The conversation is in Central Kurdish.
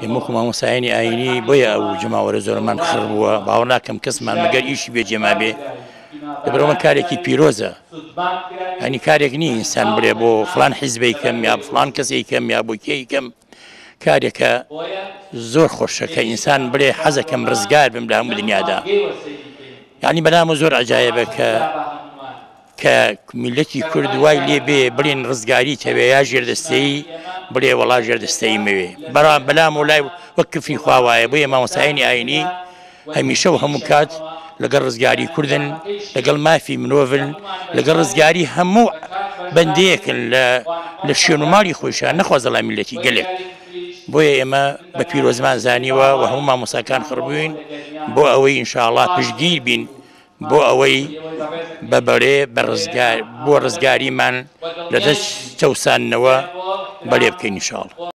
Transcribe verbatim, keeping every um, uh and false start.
ئێمە مامۆستایانی ئاینی بۆیە ئەو جەماوەرە زۆرمان خڕ بووە باوەڕ ناکەم کەسمان مەگەر ئیشی بێجێما بێ لەبەرەوە کارێکی پیرۆزە ینی کارێک نی ئینسان بڵێ بۆ فلان حیزبی کەم یا فلان کەسێک کەم یا بۆ کێی کەم کارێکە زۆر خۆشە کە ئینسان بڵێ حەزەکەم ڕزگار بم لە هەموو دنیادا یعنی بەنامە زۆر عەجایبە کە کە میلەتی کورد وای لێ بێ بڵێن ڕزگاری تەوێ یا ژێردەستەیی بڵێ وەڵا ژێردەستەیی مەوێ بەڵام بەلام و لای وەک کفری خوا وایە بۆیە مامۆستایانی ئاینی هەمیشە و هەموو کات لەگەڵ ڕزگاری کوردن لەگەڵ مافی مرۆڤن لەگەڵ ڕزگاری هەموو بەندەیەکن لە شوێن و ماڵی خۆیشان نەخوازەڵا میلەتی گەلێک بۆیە ئێمە بە پیرۆزمان زانیوە و هەموو مامۆستاکان خڕبووین بۆ ئەوەی ئینشاءڵڵا پشتگیر بین بۆ ئەوەی بەبەرێ بۆ ڕزگاریمان لە دەست چەوسانەوە بەلێ بکەین ئینشاءڵڵا.